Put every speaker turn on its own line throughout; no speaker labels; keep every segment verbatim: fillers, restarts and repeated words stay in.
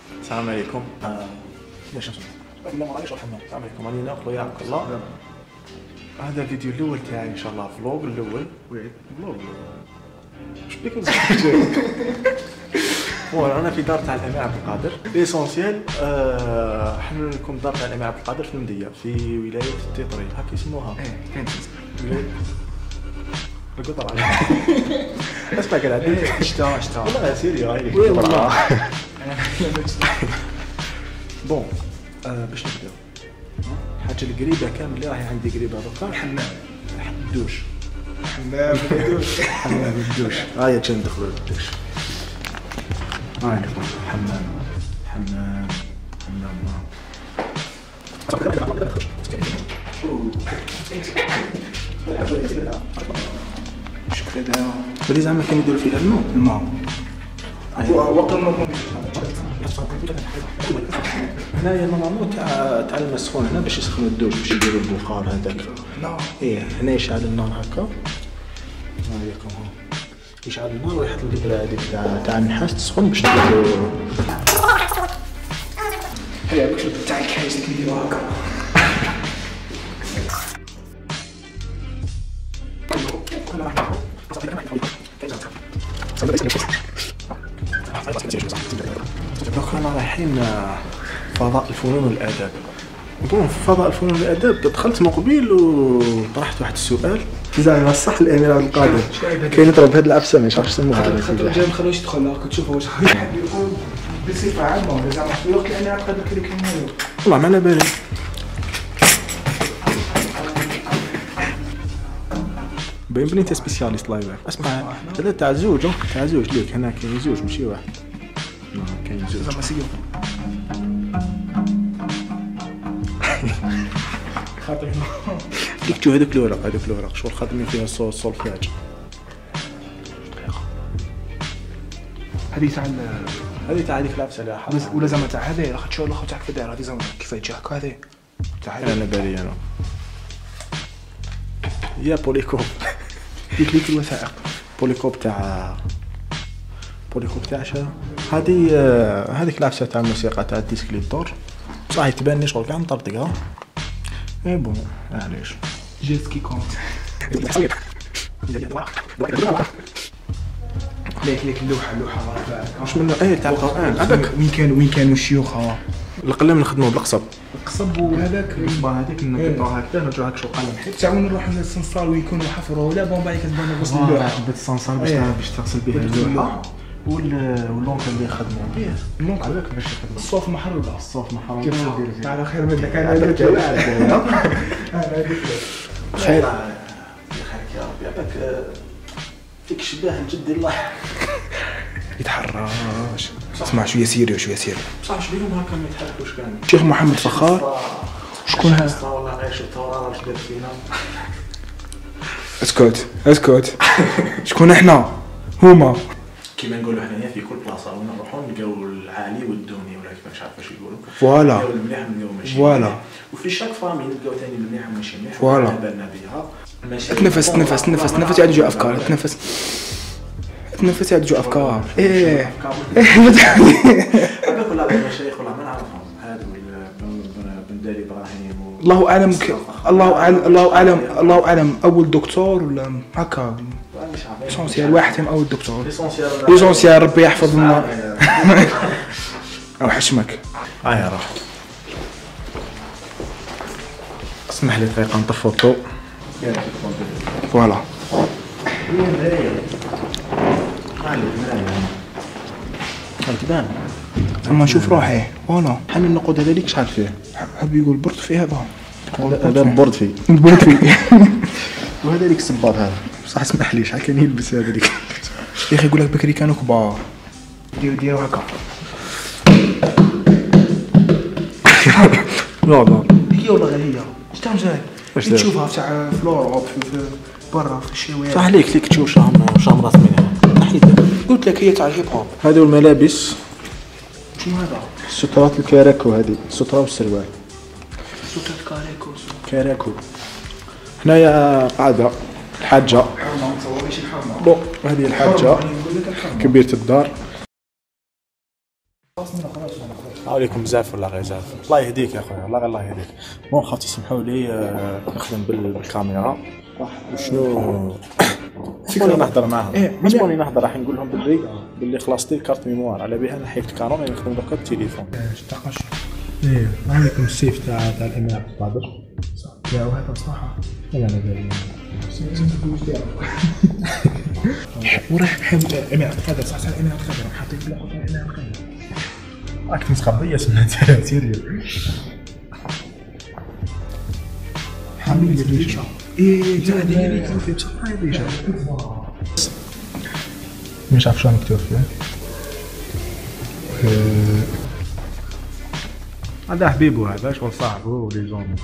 السلام عليكم. آه، ليش نسمع؟ لا ما رانيش الحمام. السلام عليكم، راني ناكل وياك الله. هذا الفيديو الاول تاعي ان شاء الله، فلوق الاول. وي فلوق. واش بيك فوالا انا في دار تاع الامير عبد القادر. ليسونسيال آه حنا لكم دار تاع الامير عبد القادر في المديه في ولايه التيطري، هكا يسموها.
ايه كاين
ولايه القطر على اسمع كذا
ايه اشتا اشتا
والله سيريو هاي
والله.
بون آه باش نبداو الحاجه القريبه كامل اللي راهي عندي قريبه دوكا
الحمام
الدوش.
الحمام الدوش
حمام الدوش. هاي كان ندخلوا للدوش. هاي ندخلوا حمام حمام حمام.
شوف هذا
بلي زعما كان يديروا فيه الماء
الماء وقت الماء.
هنايا نورمالمون تاع تاع الماء السخون هنا باش يسخنوا الدوش باش يديروا البخار هذاك.
لا
ايه هنا يشعل النار هكا. هايكم هو يشعل النار ويحط الابره هذيك تاع تاع النحاس تسخن باش تديروا.
هيا باش تاع الكايس اللي كيديروا هكا.
دوك رانا رايحين فضاء الفنون والاداب. بون في فضاء الفنون والاداب دخلت من قبيل وطرحت واحد السؤال. زعما صح الامير عبد القادر كاين يضرب هاد العفسه ما يعرفش يسموها هذا
خاطر جا ما خلوش يدخل هكا تشوف واش يقول بصفه عامه ولا زعما في الوقت اللي عبد القادر كان كيموت.
والله ما على بالي. باين بلي انت سبيسياليست لايف. اسمع هذا تاع زوج تاع زوج ليك هنا كاين زوج ماشي واحد. كاين زوج
زعما سيو خاطر
ديك تشوف هذوك الورق هذوك الورق شغل خادمين فيها السولفاج.
هذه تاع
هذه تاع هذيك العفسه اللي راح
ولا زعما تاع هذا لا شو الاخو تاعك في الدار هذه زعما كيف يجيك هذه تاع هذه.
انا بالي انا يا بوليكوب
ديك ليك الوثائق
بوليكوب تاع بوليكوب تاع شا هذه هذيك العفسه تاع الموسيقى تاع الديسك لي دور صح تبان شغل كاع مطرطقه. اي بون معليش
جيت كي كونت ليك ليك اللوحه اللوحه
واش من ايه تاع القران هذاك
وين كانوا وين كانوا الشيوخ ها
القلم نخدموه بالقصب.
القصب وهذاك
هذيك نقطعوا هكذا نرجعوا هكا شو قلم حيت
تعاون نروحوا للسنسار ويكونوا حفروا ولا بون بعد كتبان نغسل اللوحه
بالصنصار باش باش تغسل بها اللوحه واللونك اللي يخدموا به
اللونك
عليك باش يخدموا
الصوف محروقه
الصوف محروق.
كيف دير على خير من كان هذاك انا هذيك
خير يا خيرك يا ربي عباك فيك شباه جدي الله
يتحرش. اسمع شويه سيريو شويه سيريو
بصح واش بيهم هكا ما يتحركوش كامل.
الشيخ محمد فخار شكون هذا؟
والله غير شو الثوره واش دار فينا.
اسكت اسكت شكون احنا هما
كيما نقولوا حنايا في كل بلاصه وين نروحوا نلقاو العالي والدوني ولا كيفاش عارف واش يقولوا.
فوالا
نلقاو المليح ونلقاو ماشي
فوالا
وفي شاك فامي نلقاو ثاني المليح وماشي مليح.
فوالا
بالنا بها
تنفس تنفس تنفس تنفس يعد جو افكار تنفس تنفس يعد جو افكار. ايه
هذا كل هذا المشايخ والله ما نعرفهم هذو بن دالي ابراهيم.
الله اعلم ك... الله اعلم الله اعلم الله اعلم اول دكتور ولا هكا ليسونسيال واحد فيهم اول دكتور ليسونسيال ربي يحفظ لنا او حشمك.
اه يا روح اسمح لي دقيقه نطفوا الضوء.
فوالا
تبان
اما نشوف روحي فوالا
حمل النقود هذا ليك شحال فيه.
حب يقول برد في هذا
هذا برد فيه
برد فيه
وهذا ليك الصباط هذا بصح اسمح لي شحال كان يلبس هذا ليك
يا اخي يقول لك بكري كانوا كبار ديروا ديروا هكا.
لا لا
هي ولا غير هي اش تعمل جاي تشوفها تاع في لوروب في برا في الشوارع.
صح ليك ليك تشوف شام شامرات منها نحيدها.
قلت لك هي تاع الهيب هوب.
هذو الملابس
شنو هذا؟
سترات الكراكو هذه السترة والسروال.
سترات كاراكو
كراكو. هنايا قاعدة الحاجة.
حرمة ما تصوريش الحرمة.
بون هذه الحاجة كبيرة الدار. عليكم بزاف ولا غير زاف. الله يهديك يا خويا، الله الله يهديك. بون خاطر تسمحوا لي آه، نخدم بالكاميرا وشنو شكون نهضر معاهم.
إيه،
مش بوني نهضر راح نقول لهم باللي باللي خلاصتي الكارت ميموار على بها نحيت الكاميرا نخدم دوكا بالتليفون.
تاقش
ايه عليكم السيف تاع تاع الامام عبد القادر.
يا وهذا صراحه
انا انا داير
وراه حمد امام عبد القادر صح صح امام عبد القادر حاطين بلا امام عبد القادر
راك تنسخبيه سمعتها سيريو.
حميد ريشه ايه تاع ديالي في بصح ريشه
مش عارف شنو مكتوب فيه. هذا حبيبو هذا شغل صاحبه ولي زون.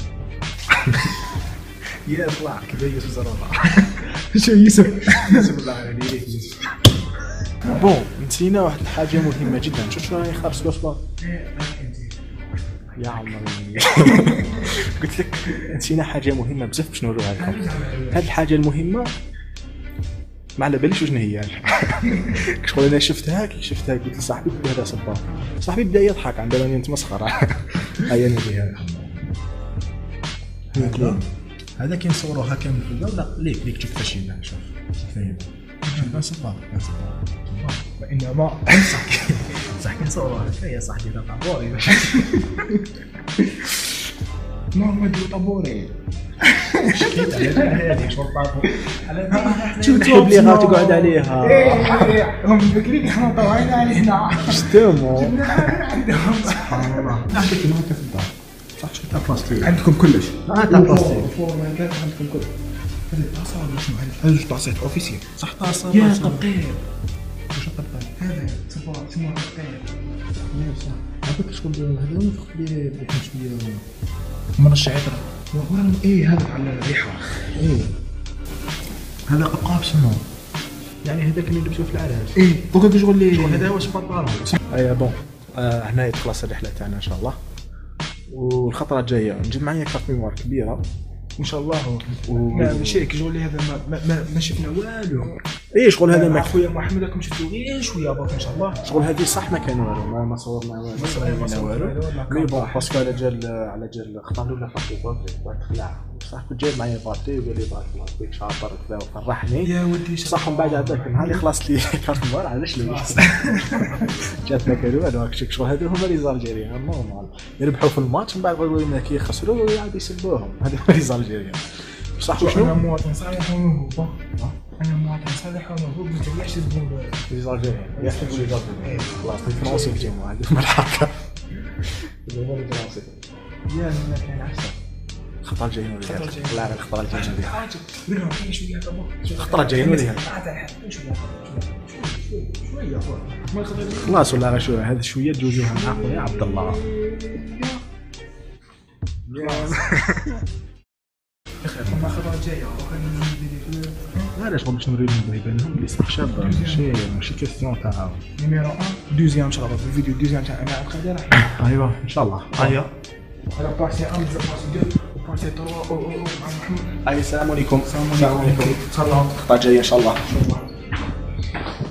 يا طلع كذا يوسف زرابه شو يوسف يوسف الله عليك.
بون نسينا واحد الحاجه مهمه جدا. شوف شنو راني خارج اصلا يا عمري. قلت لك نسينا حاجه مهمه بزاف باش نوريها لكم. هذه الحاجه المهمه ما على باليش شنو هي. شغل انا شفتها كي شفتها قلت لصاحبي هذا صبار. صاحبي بدا يضحك عندما نتمسخر. هيا نديها
هذا هذا كي نصوروها كامل في الجوله ليك ليك تشوف كيفاش يبان. شوف فاهم شوف صبار صبار وانما صح صح كي نصوروها يا صاحبي هذا طابوري. ما هو دو طابوري شكيت على هذه شو طابور
شوف تحب لي غا تقعد عليها.
ايه هم بكري احنا طالعين عليه هنا
شتمو
عندهم سبحان الله.
نحكي كيما هكا في الدار صح. شفت بلاستيك
عندكم كلش
اه تاع بلاستيك
فوق ما كان عندكم كل هذه طاسه ولا شنو هذه جوج طاسات اوفيسيال
صح. طاسه
يا طبيب واش طبيب هذا صباح سموه طبيب
صح. عرفت شكون هذا نفخ لي شويه
مرشح عطر ورا ايه هذا على الريحه.
ايه هذا قبقاب سمو يعني هذاك اللي لبسوه في العراس.
ايه دوكا شغل لي
شغل هذا هو سباطارو. اي بون آه هنا تخلص الرحله تاعنا ان شاء الله. والخطره الجايه نجيب معايا كارت ميموار كبيره
ان شاء الله. ماشي كي شغل لي هذا ما, ما, ما شفنا والو.
ايه شغل هذا ما
خويا محمد راكم شفتوا غير شويه برك ان شاء الله.
شغل هذه صح ما كان والو ما, ما صورنا والو ما صورنا والو. مي بون باسكو على جال على جال اختاروا لنا باتري باتري تخلع صح. كنت جايب معايا باتري وقال لي باتري بيك شاطر كذا وفرحني
يا ودي
صح. من بعد هذاك النهار اللي خلصت لي كارت ميموار علاش ليش جاتنا كانوا هذوك شغل هذو هما لي زالجيريان نورمال يربحوا في الماتش من بعد يقولوا لنا كي يخسروا يعاودوا يسبوهم. هذو لي زالجيريان صح. وشنو
انا مواطن صالح وموهوب. انا مواطن صالح وموهوب ما تبيعش تزبون
لي زالجيريان يحتاجوا لي زالجيريان خلاص الفرنسي الجمعه هذوك الحركه هذوك الفرنسي.
يا انا كان عسل
الخطره الجايه نوريها. لا لا الخطره الجايه نوريها.
منهم في شويه طبق
الخطره الجايه نوريها.
شويه شويه ما يخطر
خلاص ولا شو هذا شويه جوجوها مع خويا عبد الله.
ما خطره جايه
لا لا شغل باش نوري لهم يبان لهم بلي صح شاب ماشي ماشي كيستيون تاع
نيميرو واحد دوزيام ان شاء الله في الفيديو دوزيام تاع امام القادر.
ايوا ان شاء الله. ايوا
انا باسي واحد باسي اثنين وباسي ثلاثة او او مع محمد.
اي السلام عليكم.
السلام عليكم.
الخطره الجايه ان شاء الله.